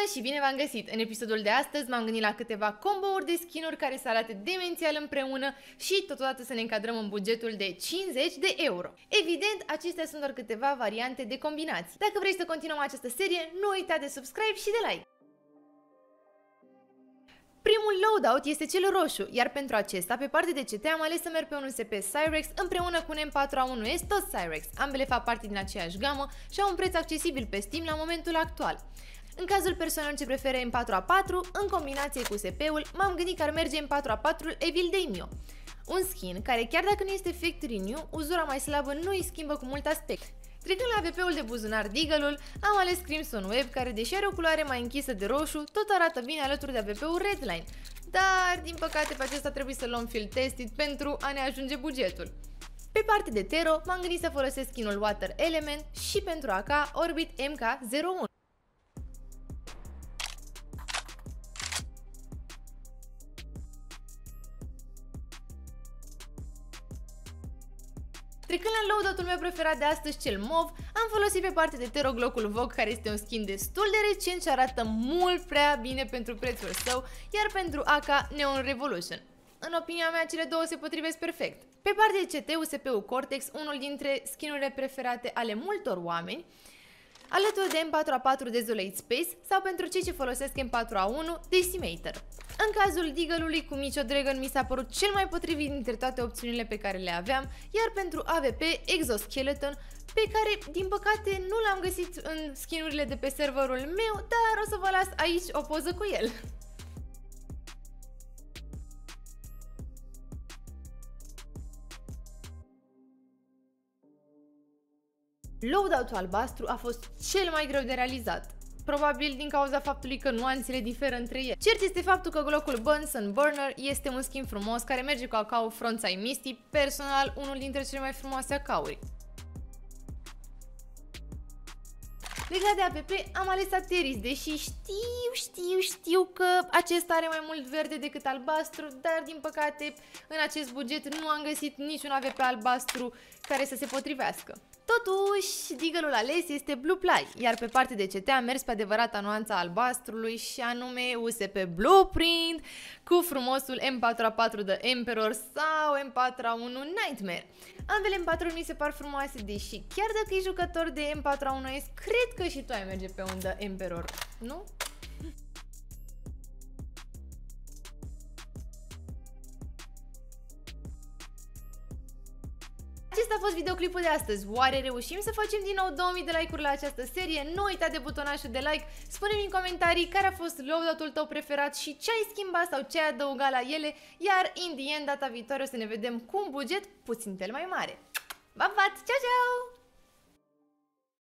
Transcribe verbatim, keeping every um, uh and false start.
și bine v-am găsit! În episodul de astăzi m-am gândit la câteva combo-uri de skin-uri care să arate demențial împreună și totodată să ne încadrăm în bugetul de cincizeci de euro. Evident, acestea sunt doar câteva variante de combinații. Dacă vrei să continuăm această serie, nu uita de subscribe și de like! Primul loadout este cel roșu, iar pentru acesta, pe partea de C T am ales să merg pe un U S P Cyrex împreună cu un M patru A unu S, tot Cyrex. Ambele fac parte din aceeași gamă și au un preț accesibil pe Steam la momentul actual. În cazul persoanelor ce preferă M patru A patru, în combinație cu U S P-ul, m-am gândit că ar merge M patru A patru Evil Daimyo. Un skin care, chiar dacă nu este Effect Renew, uzura mai slabă nu îi schimbă cu mult aspect. Trecând la A V P-ul de buzunar Deagle-ul, am ales Crimson Web, care, deși are o culoare mai închisă de roșu, tot arată bine alături de A V P-ul Redline. Dar, din păcate, pe acesta trebuie să luăm field tested pentru a ne ajunge bugetul. Pe partea de Tero, m-am gândit să folosesc skin-ul Water Element și pentru A K Orbit M K zero unu. Trecând la loadout-ul meu preferat de astăzi, cel mov, am folosit pe partea de Tero Glock-ul Vogue, care este un skin destul de recent și arată mult prea bine pentru prețul său, iar pentru A K Neon Revolution. În opinia mea, cele două se potrivesc perfect. Pe partea de C T, U S P-ul Cortex, unul dintre skinurile preferate ale multor oameni, alături de M patru A patru Desolate Space sau pentru cei ce folosesc M patru A unu Decimator. În cazul Deagle-ului cu Micio Dragon mi s-a părut cel mai potrivit dintre toate opțiunile pe care le aveam, iar pentru A V P Exoskeleton, pe care din păcate nu l-am găsit în skinurile de pe serverul meu, dar o să vă las aici o poză cu el. Loadout-ul albastru a fost cel mai greu de realizat, probabil din cauza faptului că nuanțele diferă între ele. Cert este faptul că Glock-ul Bunsen Burner este un skin frumos care merge cu A K-ul Frontside Misty, personal unul dintre cele mai frumoase A K-uri. Legat de A V P, am ales Ateris, deși știu, știu, știu că acesta are mai mult verde decât albastru, dar din păcate în acest buget nu am găsit niciun A V P albastru care să se potrivească. Totuși, Deagle-ul ales este Blue Ply, iar pe partea de C T am mers pe adevărata nuanța albastrului și anume U S P Blueprint cu frumosul M patru A patru The Emperor sau M patru A unu Nightmare. Ambele M patru mi se par frumoase, deși chiar dacă e jucător de M patru A unu S, cred că și tu ai merge pe un The Emperor, nu? Acesta a fost videoclipul de astăzi. Oare reușim să facem din nou două mii de like-uri la această serie? Nu uita de butonașul de like, spune-mi în comentarii care a fost loadout-ul tău preferat și ce ai schimbat sau ce ai adăugat la ele, iar in the end, data viitoare o să ne vedem cu un buget puțin mai mare. V-am pat! Ciao, ciao!